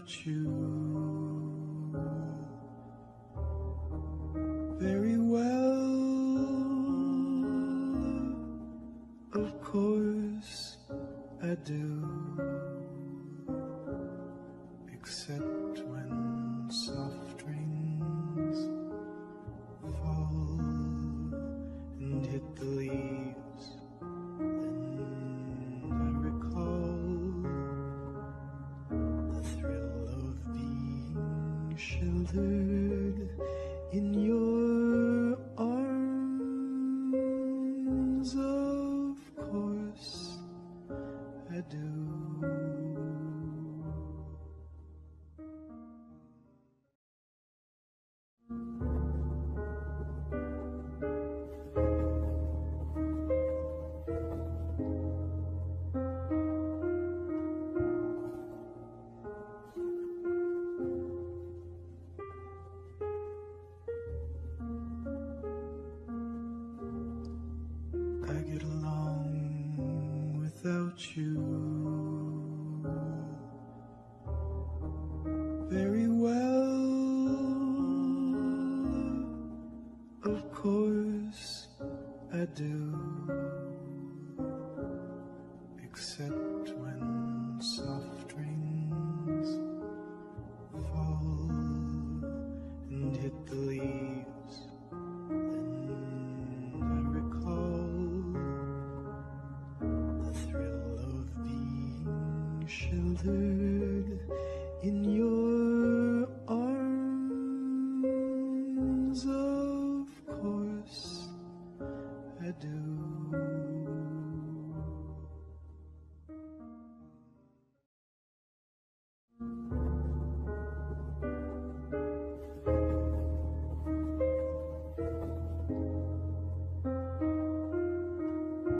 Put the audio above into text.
without you. Very well, of course I do, except when soft rains fall and hit the leaves. Then I recall the thrill of being sheltered in your arms. Of course I do. I get along without you very well, of course I do, except when soft rains fall and hit the leaves. Then I recall the thrill of being sheltered in your arms. Of course I do.